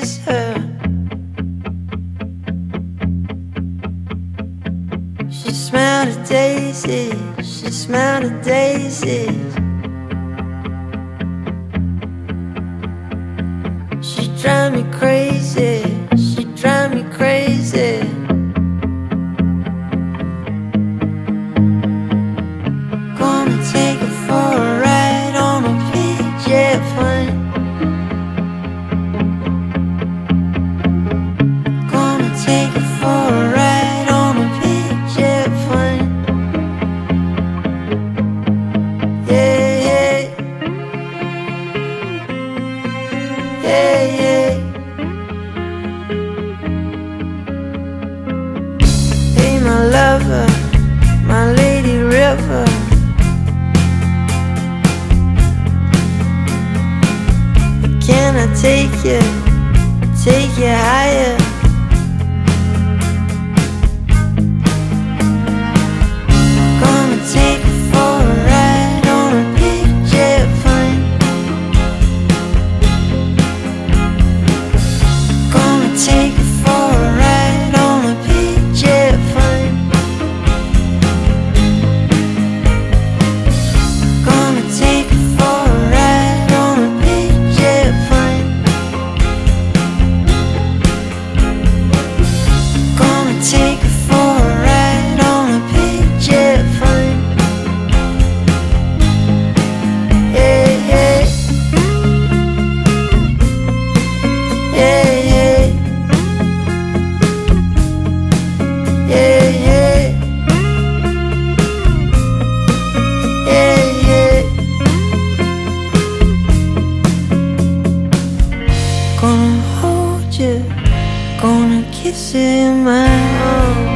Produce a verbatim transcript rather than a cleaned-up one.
kiss her. She smelled a daisy, she smelled a daisy. She drive me crazy, she drive me crazy. Gonna take her for a ride on a P-jet plane. Gonna take her for a ride on a P-jet plane. Yeah, yeah. Yeah, yeah. Hey, my lover, my lady river. Can I take you, take you higher? Gonna take you for a ride on a P-jet plane. Gonna take you for a ride on a P-jet plane. Gonna take you for a ride on a P-jet plane. Gonna take you for a ride on a P-jet plane. Yeah, yeah. Yeah, yeah. Yeah, yeah. Yeah, yeah. Gonna hold you, gonna kiss you in my arms.